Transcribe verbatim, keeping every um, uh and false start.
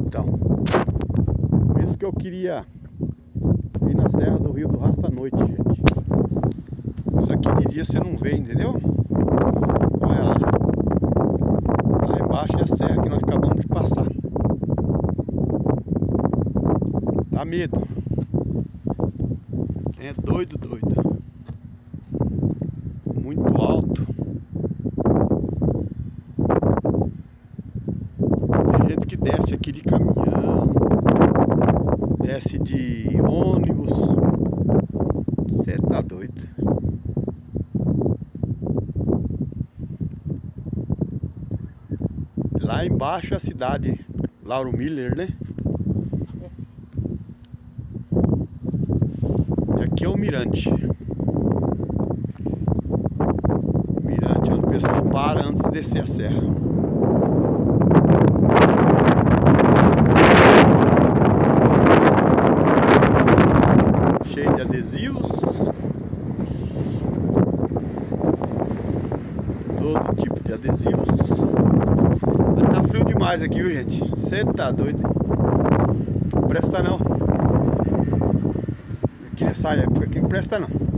Então, por isso que eu queria ir na Serra do Rio do Rastro à noite, gente. Isso aqui de dia você não vê, entendeu? Olha lá. Lá embaixo é a serra que nós acabamos de passar. Dá medo. É doido, doido. Muito alto. Tem gente que desce aqui de caminhão, desce de ônibus. Você tá doido. Lá embaixo é a cidade Lauro Miller, né? E aqui é o mirante. Mirante é onde o pessoal para antes de descer a serra. Cheio de adesivos. Todo tipo de adesivos. Tá frio demais aqui, viu, gente? Você tá doido? Não presta não. Aqui nessa época aqui não presta não.